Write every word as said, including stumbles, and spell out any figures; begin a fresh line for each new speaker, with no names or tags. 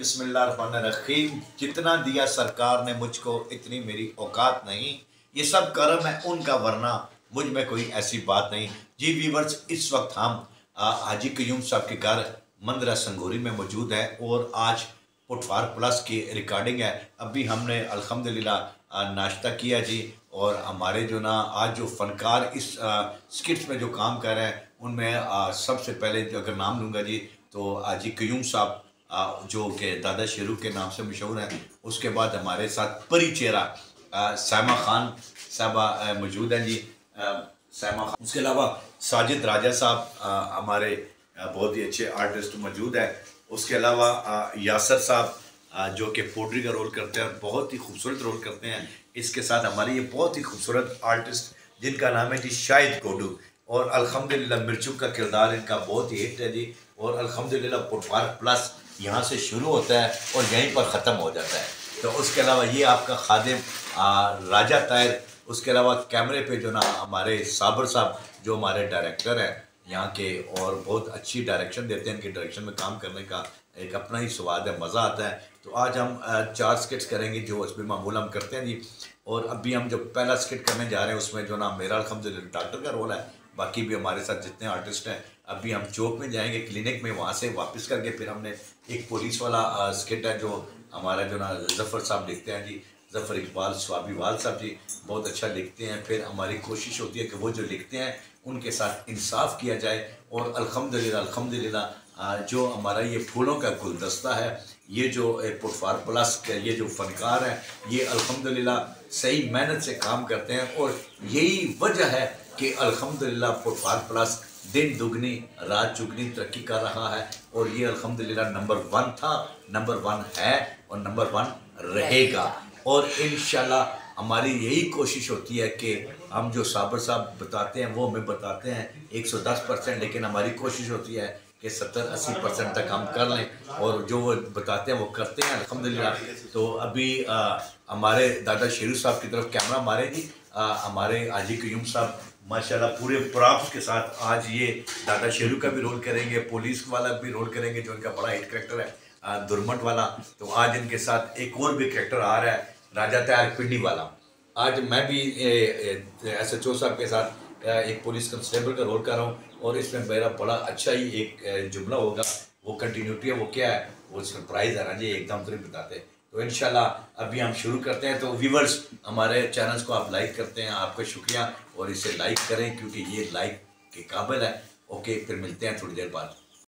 बिस्मिल्लाहिर्रहमानिर्रहीम। जितना दिया सरकार ने मुझको इतनी मेरी औकात नहीं, ये सब करम है उनका, वरना मुझ में कोई ऐसी बात नहीं। जी व्यूवर्स, इस वक्त हम आ, हाजी क्यूम साहब के घर मंदरा संगोरी में मौजूद है और आज पुटफार प्लस की रिकॉर्डिंग है। अभी हमने अल्हम्दुलिल्लाह नाश्ता किया जी, और हमारे जो ना आज जो फनकार इस स्किट्स में जो काम कर रहे हैं उनमें आ, सबसे पहले जो अगर नाम लूँगा जी तो हाजी क्यूम साहब जो कि दादा शेरू के नाम से मशहूर हैं। उसके बाद हमारे साथ परी चेहरा सैमा खान साहबा मौजूद हैं जी, सैमा खान। उसके अलावा साजिद राजा साहब हमारे बहुत ही अच्छे आर्टिस्ट मौजूद हैं। उसके अलावा यासर साहब जो कि पोट्री का रोल करते हैं और बहुत ही खूबसूरत रोल करते हैं। इसके साथ हमारे ये बहुत ही खूबसूरत आर्टिस्ट जिनका नाम है जी शाहिद कोडू, और अल्हम्दुलिल्लाह मिर्चू का किरदार इनका बहुत ही हिट है जी। और अल्हम्दुलिल्लाह पुटफार प्लस यहाँ से शुरू होता है और यहीं पर ख़त्म हो जाता है। तो उसके अलावा ये आपका खादिम राजा ताहिर। उसके अलावा कैमरे पे जो ना हमारे साबर साहब जो हमारे डायरेक्टर हैं यहाँ के, और बहुत अच्छी डायरेक्शन देते हैं। इनके डायरेक्शन में काम करने का एक अपना ही स्वाद है, मज़ा आता है। तो आज हम चार स्किट्स करेंगे जो उसमें मामूल हम करते हैं जी। और अभी हम जो पहला स्किट करने जा रहे हैं उसमें जो ना मेरा अल्हम्दुलिल्लाह डॉक्टर का रोल है, बाकी भी हमारे साथ जितने आर्टिस्ट हैं। अभी हम चौक में जाएंगे, क्लिनिक में, वहाँ से वापस करके फिर हमने एक पुलिस वाला स्किट है जो हमारा जो ना ज़फ़र साहब लिखते हैं जी, ज़फ़र इकबाल स्वाबीवाल साहब जी बहुत अच्छा लिखते हैं। फिर हमारी कोशिश होती है कि वो जो लिखते हैं उनके साथ इंसाफ किया जाए। और अल्हम्दुलिल्लाह अल्हम्दुलिल्लाह जो हमारा ये फूलों का गुलदस्ता है, ये जो पुटफार प्लस के ये जो फनकार हैं, ये अल्हम्दुलिल्लाह सही मेहनत से काम करते हैं। और यही वजह है कि अल्हम्दुलिल्लाह पुटफार प्लस दिन दुगनी रात चुगनी तरक्की कर रहा है। और ये अल्हम्दुलिल्लाह नंबर वन था, नंबर वन है और नंबर वन रहेगा। और इंशाल्लाह हमारी यही कोशिश होती है कि हम जो साबर साहब बताते हैं वो हमें बताते हैं एक सौ दस परसेंट, लेकिन हमारी कोशिश होती है कि सत्तर अस्सी परसेंट तक हम कर लें, और जो वो बताते हैं वो करते हैं अल्हम्दुलिल्लाह। तो अभी आ, हमारे दादा शेरू साहब की तरफ कैमरा मारे जी। आ, हमारे हाजी क्यूम साहब माशाल्लाह पूरे प्रॉप्स के साथ आज ये दादा शेरू का भी रोल करेंगे, पुलिस वाला भी रोल करेंगे जो इनका बड़ा हिट करेक्टर है दुर्मट वाला। तो आज इनके साथ एक और भी करेक्टर आ रहा है राजा ताहिर पिंडी वाला। आज मैं भी एस एच ओ साहब के साथ एक पुलिस कंस्टेबल का रोल कर रहा हूँ, और इसमें मेरा बड़ा अच्छा ही एक जुमला होगा। वो कंटिन्यूटी है, वो क्या है, वो सरप्राइज़ है ना जी, एकदम तो नहीं बताते। तो इंशाल्लाह अभी हम शुरू करते हैं। तो व्यूवर्स, हमारे चैनल्स को आप लाइक करते हैं, आपका शुक्रिया, और इसे लाइक करें क्योंकि ये लाइक के काबिल है। ओके, फिर मिलते हैं थोड़ी देर बाद।